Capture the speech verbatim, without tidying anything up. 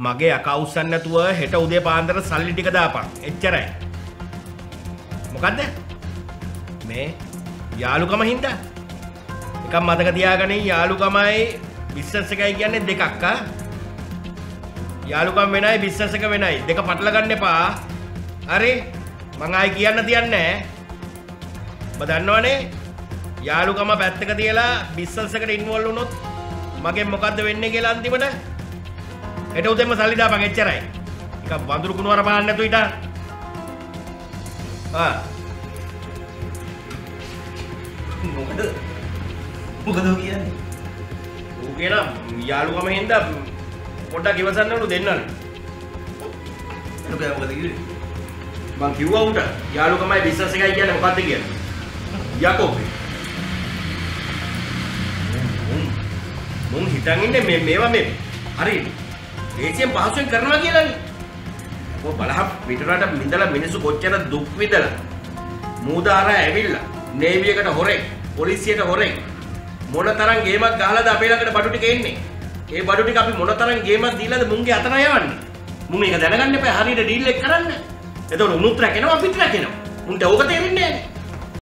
මගේ අකවුස්සන් නැතුව හෙට උදේ පාන්දර සල්ලි ටික දාපන්. එච්චරයි. මොකද්ද? මේ යාළුකම හින්දා. එකක් මතක තියාගනින් යාළුකමයි බිස්නස් එකයි කියන්නේ දෙකක් ආ. යාළුකම් වෙනයි බිස්නස් එක වෙනයි. දෙක පටල ගන්න එපා. හරි? මං ආයි කියන්න තියන්නේ නැහැ. ඔබ දන්නවනේ යාළුකම පැත්තක තියලා බිස්නස් එකට ඉන්වෝල්ව් වුණොත් මගෙන් මොකද්ද වෙන්නේ කියලා අන්තිමට? හෙට උදේම සල්ලි දාපන් එච්චරයි. එක වඳුරු කුණුවර පාන්න නැතු ඊට. ආ. මොකද? මොකද කියන්නේ? ඌ කියන යාළුකම හින්දා පොඩ්ඩක් ඉවසන්නලු දෙන්නලු. එතකොට මොකද කිව්වේ? මං කිව්වා උන්ට යාළුකමයි බිස්නස් එකයි කියන්නේ මොකද්ද කියලා. යකෝ. මුන් හිතන් ඉන්නේ මේ මේවා මේ හරි දේශයෙන් පහසුවෙන් කරනවා කියලානේ. ඔය බලහම් පිටරට මිදලා මිනිස්සු කොච්චර දුක් විඳලා මූදාරා ඇවිල්ලා නේවි එකට හොරෙන් පොලිසියට හොරෙන් මොනතරම් ගේමක් ගහලාද අපේ ළඟට බඩු ටික එන්නේ. ඒ බඩු ටික අපි මොනතරම් ගේමක් දීලාද මුන්ගේ අතන යවන්නේ. මුන් මේක දැනගන්න එපා හරියට ඩීල් එක කරන්න. එතකොට උනුත් රැකෙනවා අපිත් රැකෙනවා. මුන්ට ඕක තේරෙන්නේ නැහැ.